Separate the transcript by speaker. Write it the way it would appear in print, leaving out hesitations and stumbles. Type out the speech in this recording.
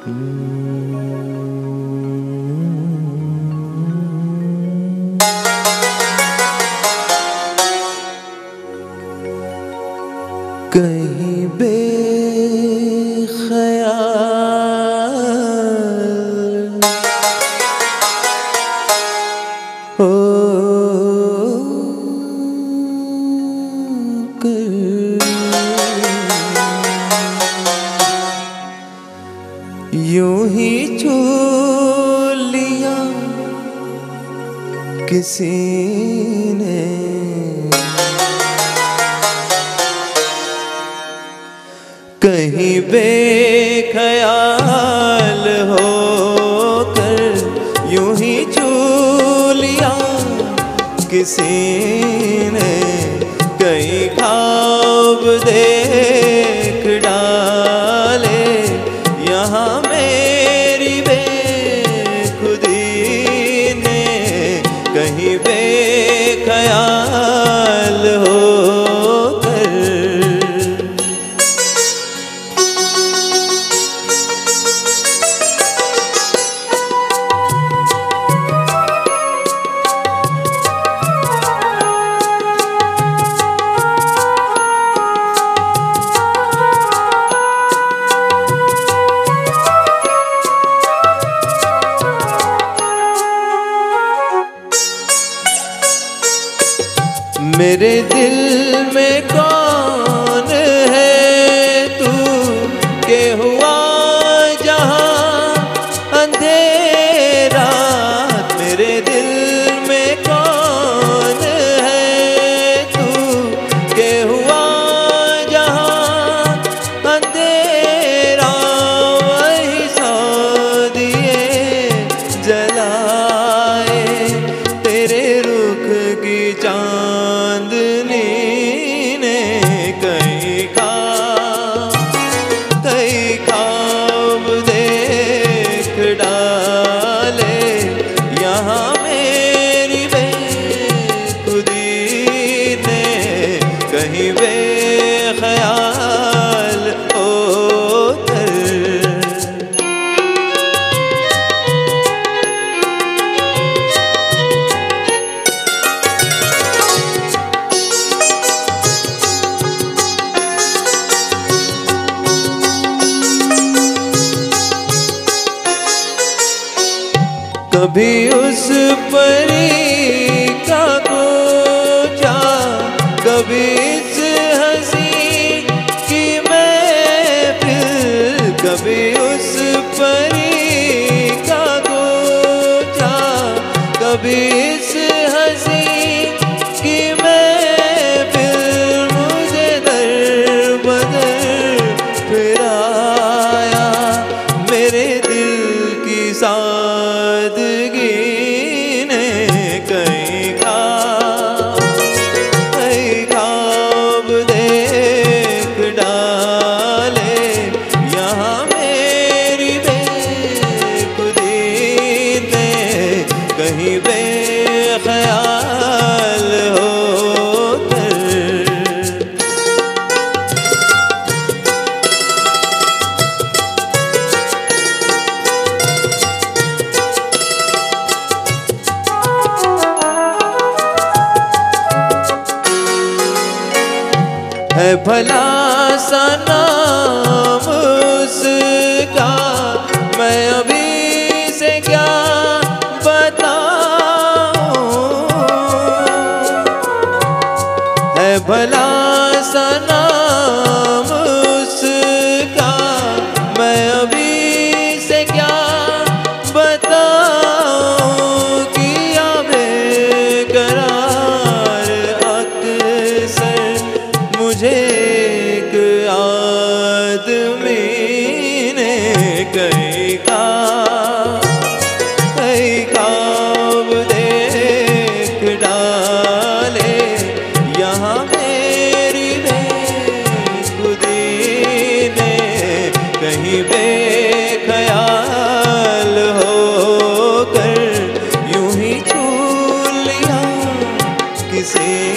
Speaker 1: कहीं बेख्याल हो कर यूं ही छू लिया किसी ने, कहीं बेख्याल होकर यूं ही छू लिया किसी ने, कई ख्वाब देख डाले यहाँ मेरी बेखुदी ने, कहीं बेख्याल होकर मेरे दिल में कौन है तू के हुआ जहां अंधेरा, मेरे दिल में कौन है तू के हुआ जहां अंधेरा, वही सौ दिए जलाए तेरे रुख की चांदनी ने, कई ख्वाब देख डाले यहाँ मेरी बेखुदी ने, कहीं बेख्याल होकर कभी उस परी का कोचा, कभी इस हंसी की महफिल, कभी उस परी का कोचा, कभी इस हंसी की महफिल, मुझे दर बदर फिराया मेरे दिल की सादगी ने, कई ख्वाब देख डाले यहाँ मेरी बेखुदी ने, कहीं बेख्याल होकर है भला सा नाम उसका, मैं अभी से क्या बताऊं, है भला सा नाम उसका, मैं अभी से क्या बताऊं, किया बेकरार अक्सर मुझे एक आदमी ने, कई ख्वाब देख डाले यहाँ मेरी बेखुदी ने, कहीं बेख्याल होकर यूं ही छू लिया किसी